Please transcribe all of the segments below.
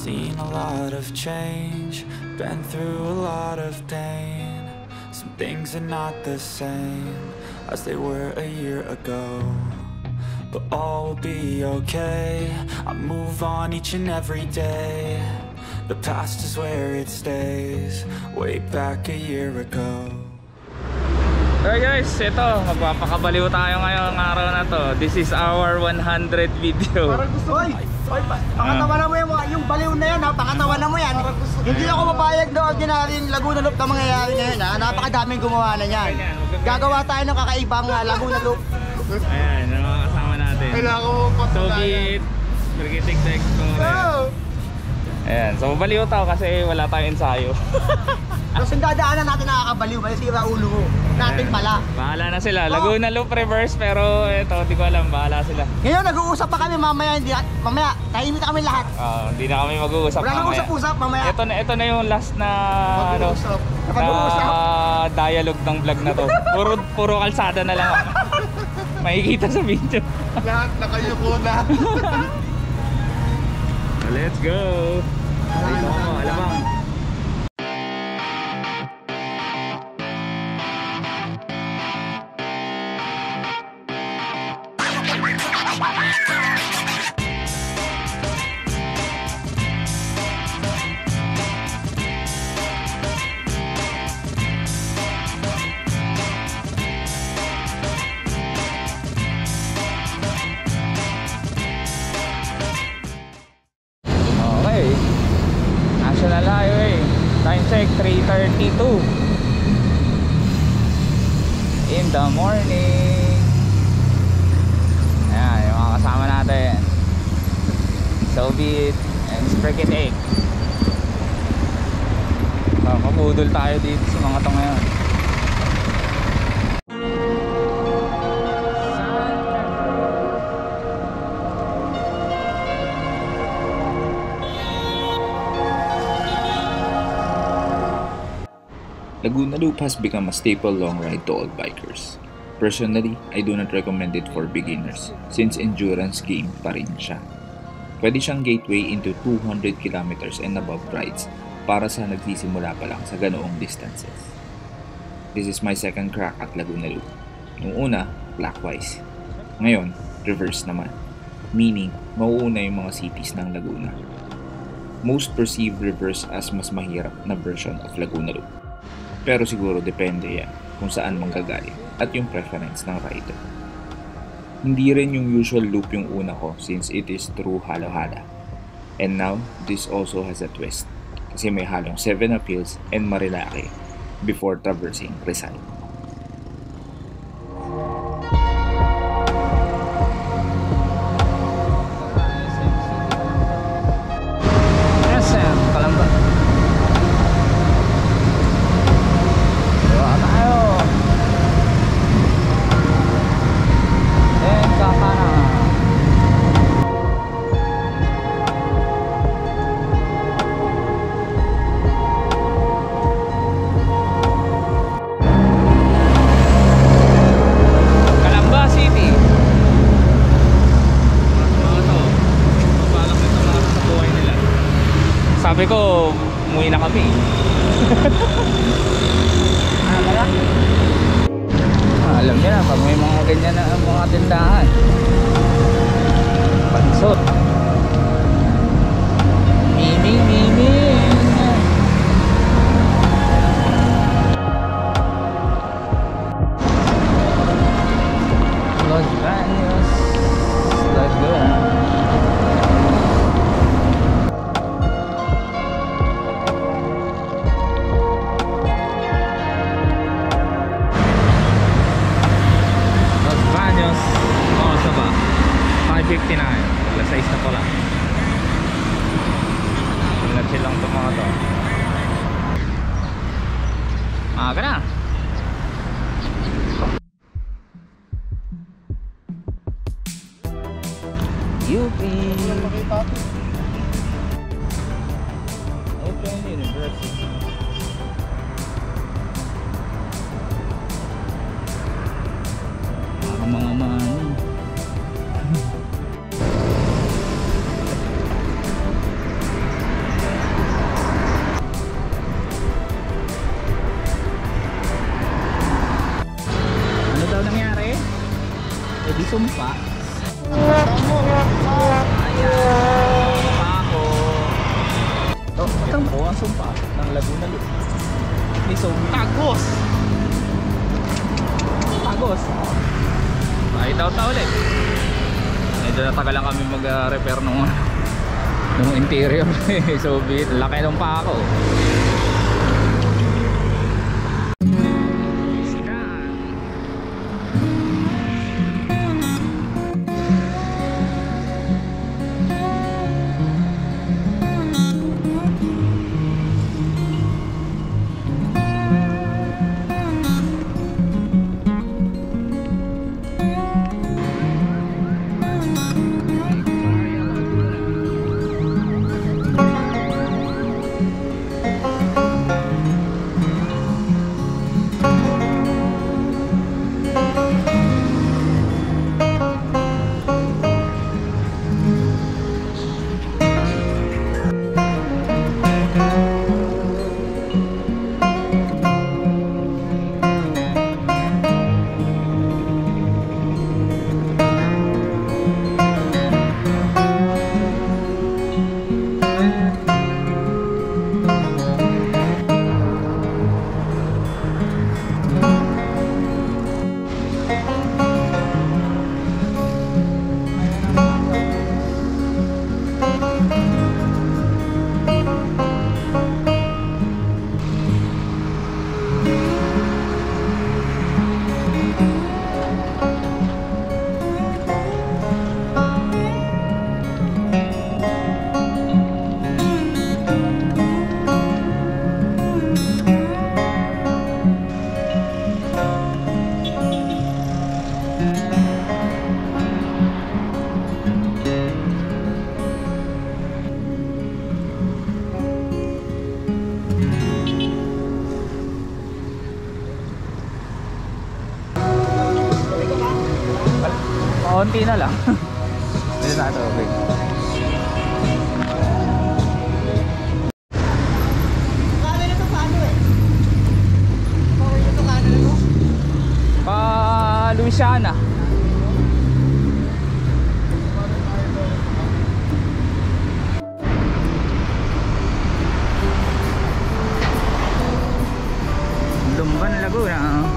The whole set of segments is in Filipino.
Seen a lot of change, been through a lot of pain. Some things are not the same as they were a year ago, but all will be okay. I move on each and every day. The past is where it stays, way back a year ago. Hey guys, ito, magpapakabaliw tayo ngayong araw na to. This is our 100 video. Parang gusto ko. Pakatawanan mo yung baliw na yan ha, pakatawanan mo yan. Hindi ako mapayag na ordinary Laguna Loop na mangyayari ngayon ha. Napakadaming gumawa na yan. Gagawa tayo ng kakaibang Laguna Loop. Ayan, mga kasama natin. Kailangan mo So Be It, Sprikitik, ayan, so baliw tao kasi wala tayong ensayo. Tapos yung dadaanan natin nakakabaliw, may sira ulo mo. Natin pala. Bahala na sila. Laguna Loop reverse, pero ito, di ko alam, bahala sila. Ngayon nag-uusap pa kami mamaya, mamaya, tahimik kami lahat. Hindi na kami mag-uusap mamaya. Wala nang usap-usap mamaya. Ito na yung last na dialogue ng vlog na to. Puro kalsada na lang. Makikita sa video. Lahat nakayuko na. Let's go. Alamang. National Highway, time check 3:32 in the morning. Ayan, yung mga kasama natin. So Be It and Sprikitik. Mabudol tayo dito sa mga to ngayon. Laguna Loop has become a staple long ride to all bikers. Personally, I do not recommend it for beginners since endurance game pa rin siya. Pwede siyang gateway into 200 kilometers and above rides para sa nagsisimula pa lang sa ganoong distances. This is my second crack at Laguna Loop. Noong una, clockwise. Ngayon, reverse naman. Meaning, mauuna yung mga cities ng Laguna. Most perceive reverse as mas mahirap na version of Laguna Loop. Pero siguro depende yan kung saan manggagaling at yung preference ng rider. Hindi rin yung usual loop yung una ko since it is through halo-hala. And now, this also has a twist kasi may halong 7 uphills and Marilake before traversing Rizal. Sabi ko, umuwi na kami. Alam niyo na, pag may mga ganyan na mga tindahan. Pansot. Mimi. Los Baños Laguna. Alas 6 na pala. Ingat silang ito mga to. Maaga na. UP Open University. Mga mani. So tagos. Kahit out na ulit. Medyo natagal lang kami mag-repair nung interior. So be it. Laki ng pa ako. Konti na lang. Dito na ito, okay. Kano nito paano eh? Okay, ito kano nito? Pa Louisiana. Lumban, Laguna.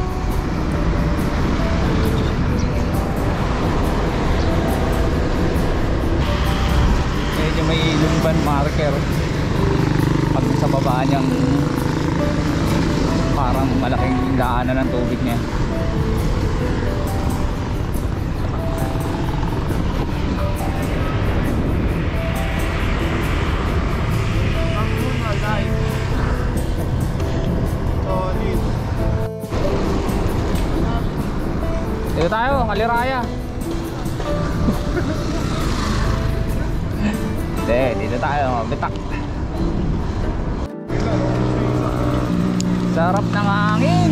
May lumban marker pag sa baba niyang parang malaking daanan ng tubig niya. Dito tayo, Kaliraya. Dito tayo, bitak. Sarap ng hangin.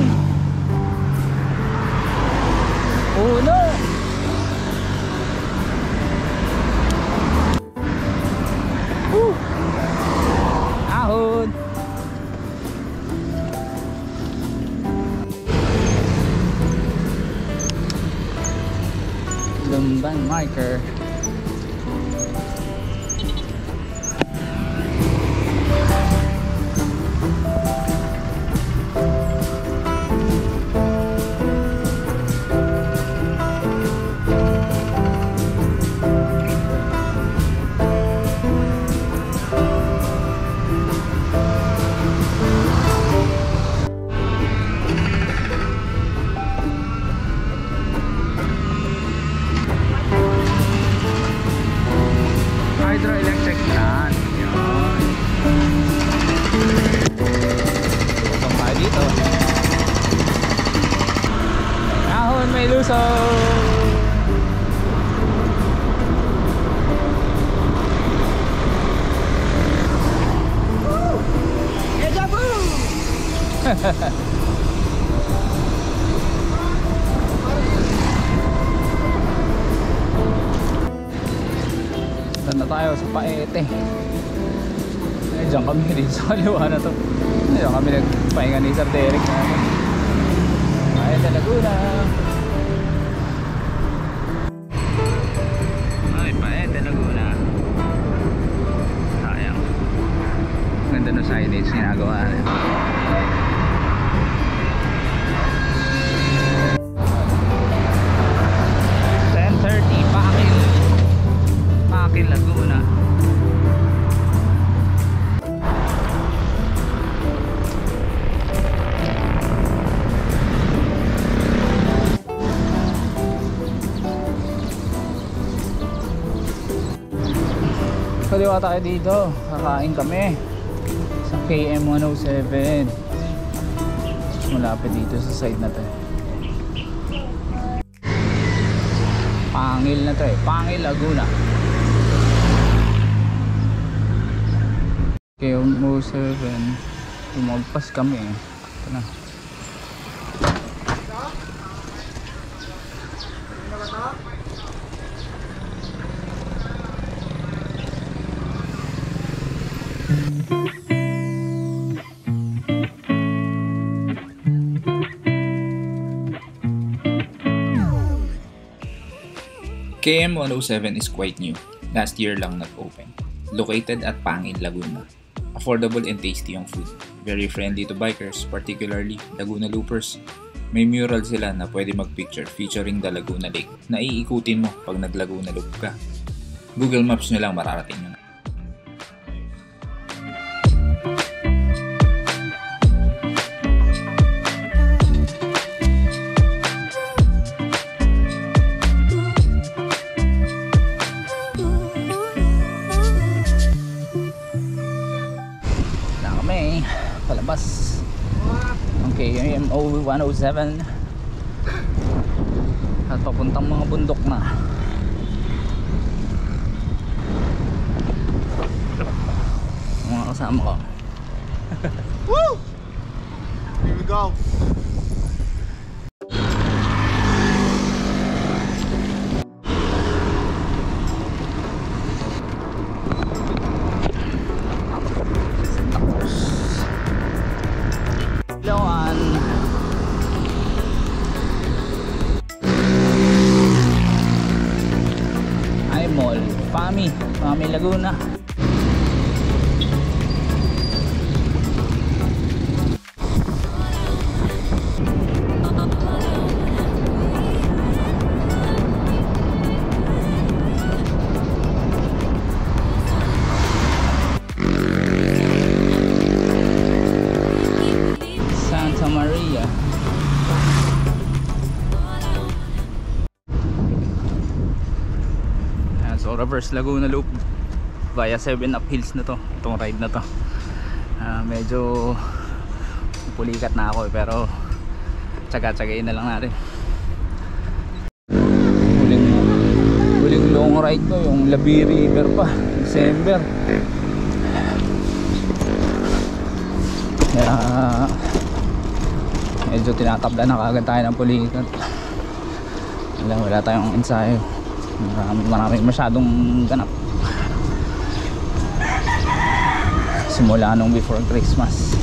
Puno. Ahon. Lumban marker. Hydroelectric plant. Yan. Itong tayo dito. Ahon, may luso. Deja vu! Saan na tayo? Sa Paete. Diyan kami rin sa kaliwa na to. Diyan kami nagpahinga ni Sir Derek natin. Paete, Laguna. Ay, Paete, Laguna. Sayang. Ganda ng signage ginagawa. dalawa tayo dito. Kakain kami sa KM 107. Malapit dito sa side na to. Pangil na to eh. Pangil, Laguna. KM 107. Tumagpas kami eh. Ito na. KM 107 is quite new. Last year lang nag-open. Located at Pangil, Laguna. Affordable and tasty yung food. Very friendly to bikers, particularly Laguna Loopers. May mural sila na pwede mag-picture featuring the Laguna Lake na iikutin mo pag nag-Laguna Loop ka. Google Maps nyo lang mararating nyo na. Palabas ang KM 107 at papuntang mga bundok na. Mga kasama ko. Woo! Here we go. Pami Laguna. Santa Maria. So Reverse Laguna Loop via 7 up hills na to. Itong ride na to medyo pulikat na ako pero tsaga-tsagain na lang natin. Huling long ride ko yung Be River pa, December. Kaya medyo tinatabla na kagad tayo ng pulikat. Wala tayong ensayo. Marami masyadong ganap simula nung before Christmas.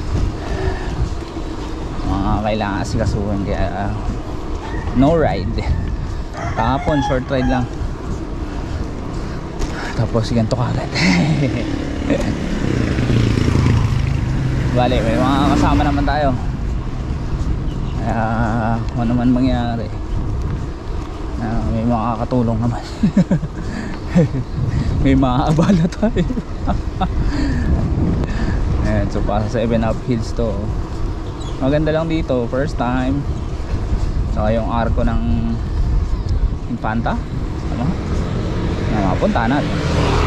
Mga kailangan asikasuhin kaya no ride. Kahapon short ride lang, tapos ganito kagad. Bale, may mga kasama naman tayo kaya kung naman mangyari may makakatulong naman. May maaabala tayo. Ayan, so pa sa 7 up hills to. Maganda lang dito, first time. Saka yung arko ng Infanta, ano? Yung mapunta natin.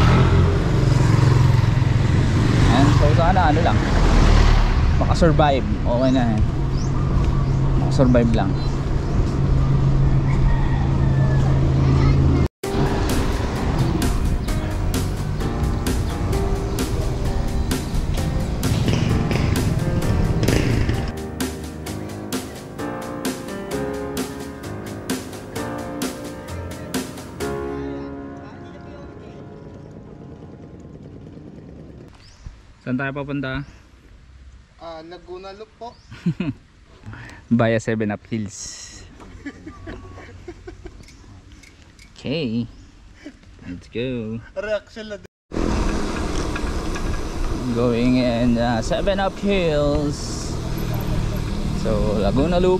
Ayan, so sana ano lang, makasurvive. Okay na yan, makasurvive lang. Saan tayo papunta? Laguna Loop po. Via 7 up hills. Okay, let's go. Reaction na Going in 7 up hills. So Laguna Loop,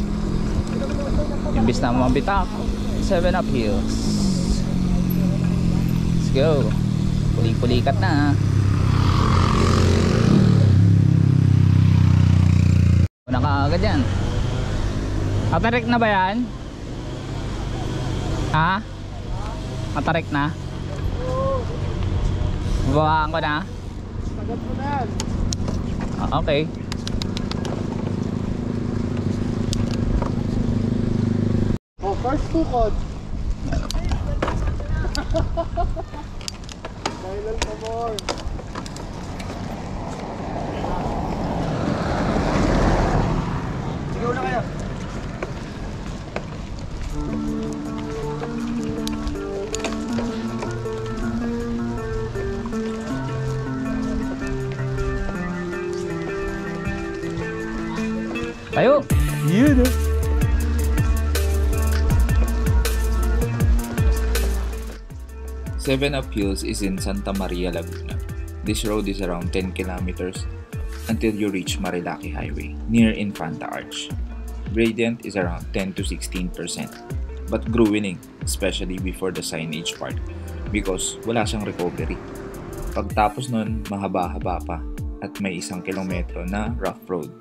imbis na mabitak, 7 up hills. Let's go. Puli-pulikat na. Nakaagad yan. Atarik na ba yan? Ha? Atarik na? Babaan ko na? Sagat mo na yan. Okay. Oh, first tukod. Kailan pa more? Sige na kayo. Tayo! Yun! Seven Up Hills is in Santa Maria, Laguna. This road is around 10 kilometers until you reach Marilaki Highway near Infanta Arch. Gradient is around 10 to 16%, but growing, especially before the signage part, because wala siyang recovery. Pagtapos nun, mahaba-haba pa at may 1 kilometro na rough road.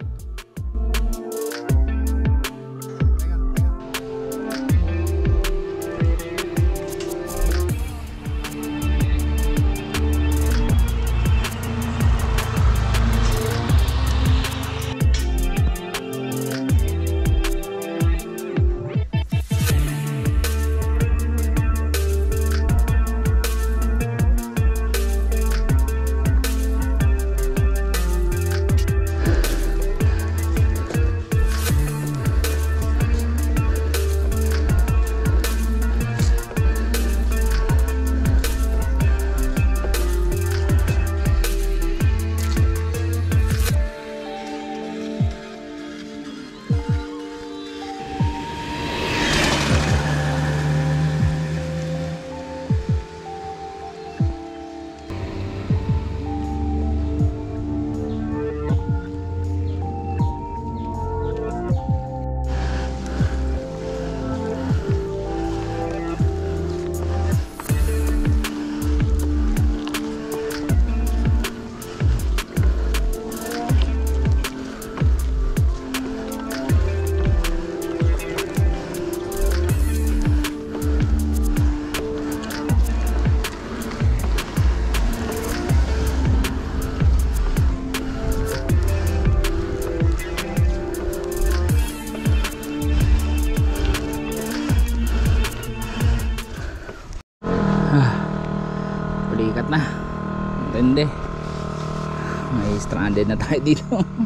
Pulikat na. Tindi. May stranded na tayo dito.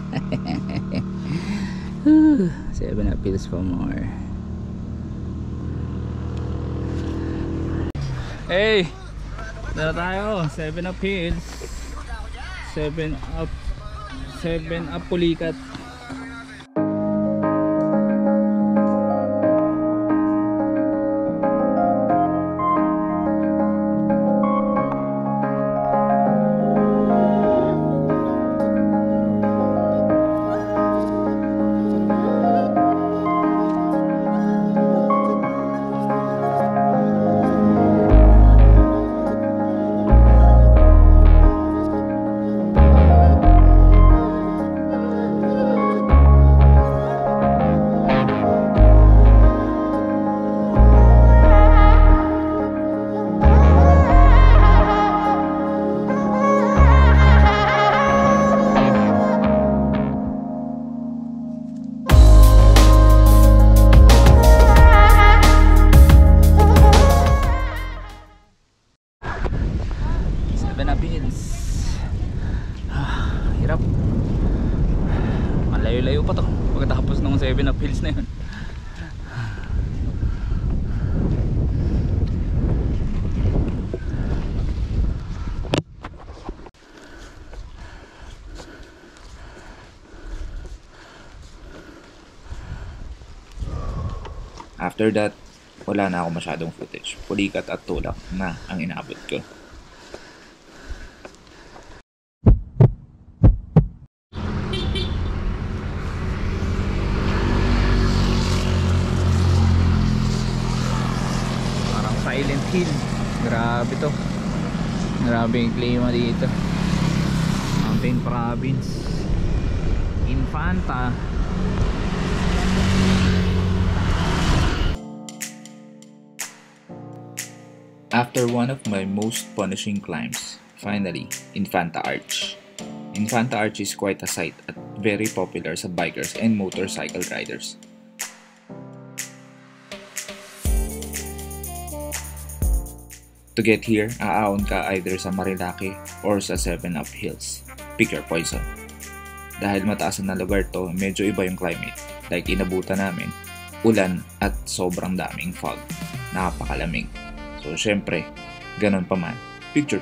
7 Up Hills for more. Hey! Dala tayo. 7 Up Hills. 7 Up Pulikat. Hirap. Malayo-layo pa to pagkatapos ng 7 Up Hills na yun. After that, wala na ako masyadong footage. Pulikat at tulak na ang inaabot ko. Parang Silent Hill. Grabe to. Grabe yung klima dito. Mountain Province. Infanta. After one of my most punishing climbs, Finally, Infanta Arch. Infanta Arch is quite a sight at very popular sa bikers and motorcycle riders. To get here, aahon ka either sa Marilaki or sa 7-Up Hills. Pick your poison. Dahil mataas na lugar to, medyo iba yung climate. Like inabutan namin, ulan at sobrang daming fog. Napakalamig. So syempre, ganon pa man, picture.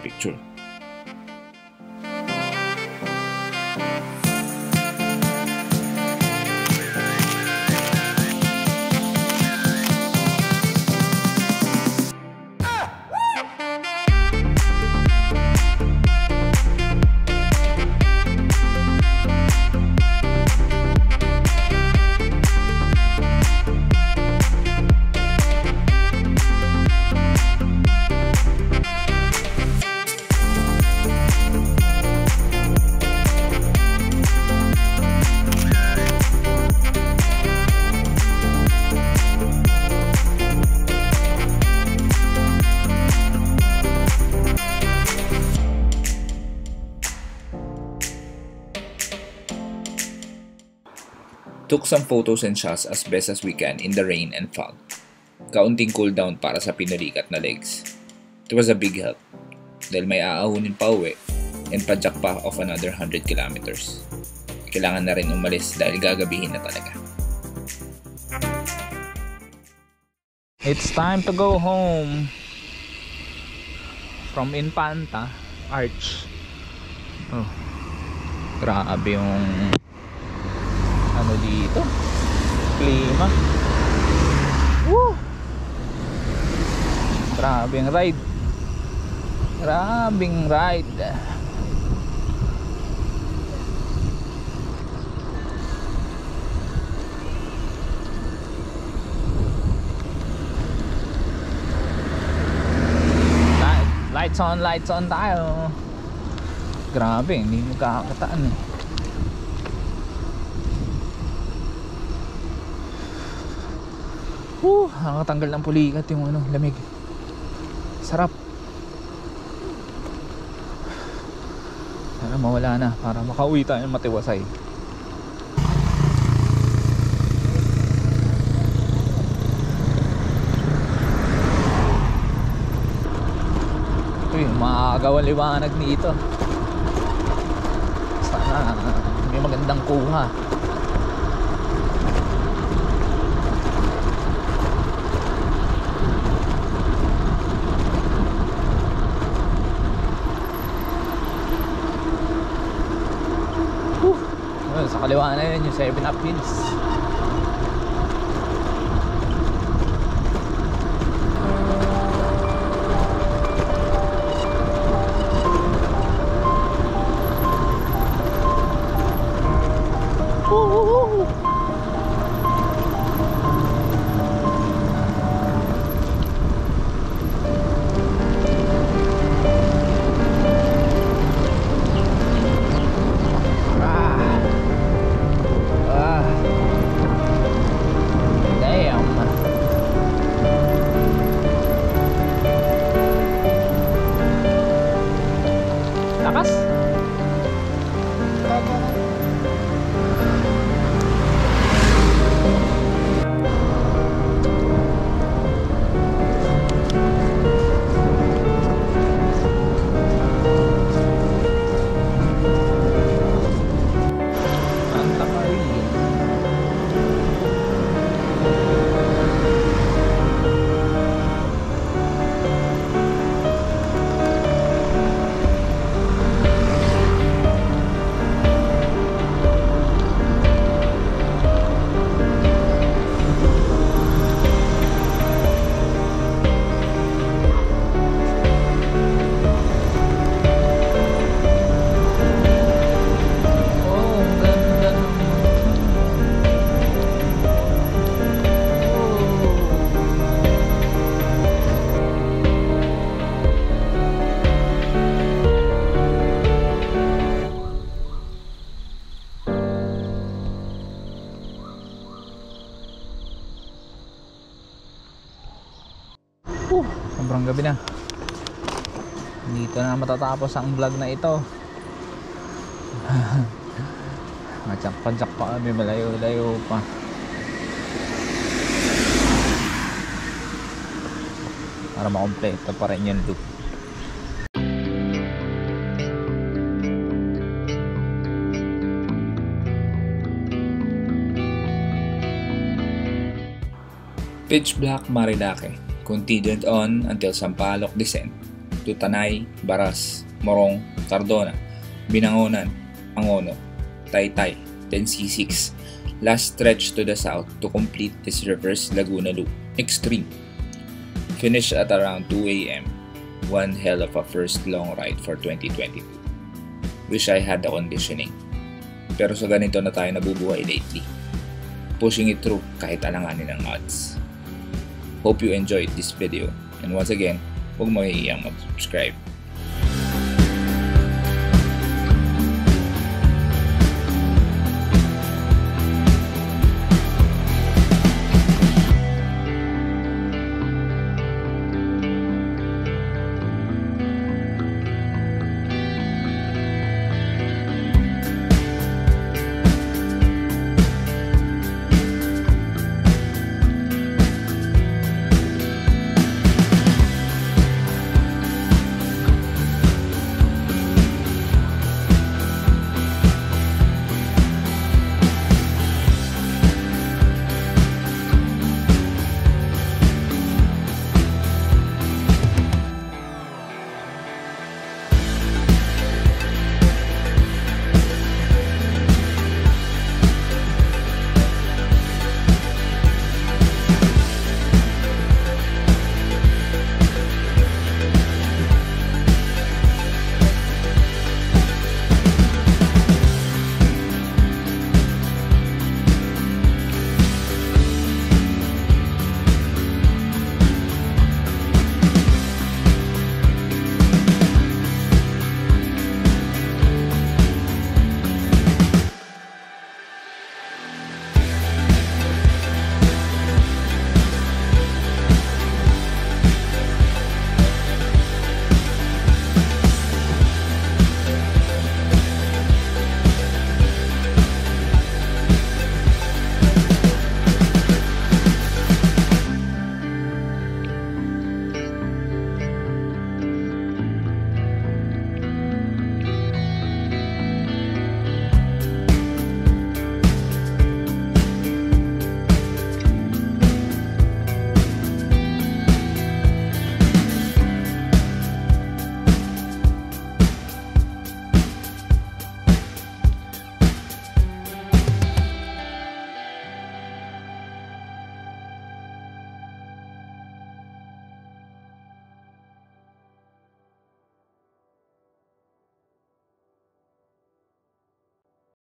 Took some photos and shots as best as we can in the rain and fog. Kaunting cool down para sa pinulikat na legs. It was a big help dahil may aahunin pa uwi and padyak pa of another 100 kilometers. Kailangan na rin umalis dahil gagabihin na talaga. It's time to go home from Infanta Arch. Oh, grabe yung ano dito, klima. Woo! Grabing ride. Lights on tayo. Grabe, hindi mo kakataan eh. Nakatanggal ng pulikat yung ano, lamig. Sarap. Sana mawala na para makauwi tayo matiwasay. Uy, makakagawang liwanag nito. Sana may magandang kuha. Sa kaliwa na yun yung 7-Up Hills. Sobrang gabi na. Dito dito na matatapos ang vlog na ito. Matsak-padsak pa kami, malayo-layo pa. Para makompleto pa rin yung loop. Pitch Black, Marilake continued on until Sampaloc descent to Tanay, Baras, Morong, Cardona, Binangonan, Angono, Taytay, then C6. Last stretch to the south to complete this Reverse Laguna Loop Extreme. Finished at around 2 AM. One hell of a first long ride for 2022. Wish I had the conditioning. Pero sa ganito na tayo nabubuhay lately. Pushing it through kahit alanganin ng odds. Hope you enjoyed this video, and once again, huwag mo hihiyang mag-subscribe.